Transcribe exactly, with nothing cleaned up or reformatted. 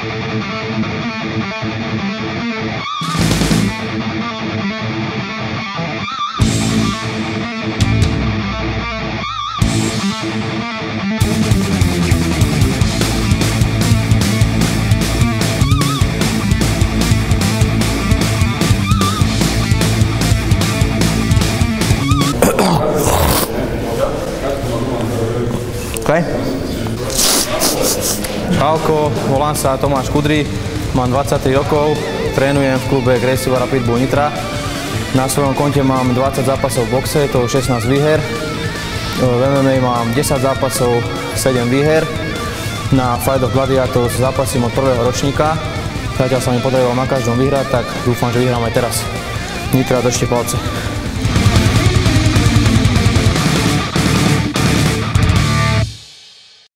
Okay. Čauko, volám sa Tomáš Kudry, mám dvadsaťtri rokov, trénujem v klube Aggressive Rapid Bull Nitra. Na svojom konte mám dvadsať zápasov v boxe, to je šestnásť výher. V em em á mám desať zápasov, sedem výher. Na Fight of Gladiators zápasím od prvého ročníka. Zatiaľ sa mi podarilo na každom vyhrať, tak dúfam, že vyhrám aj teraz. Nitra, držte palce.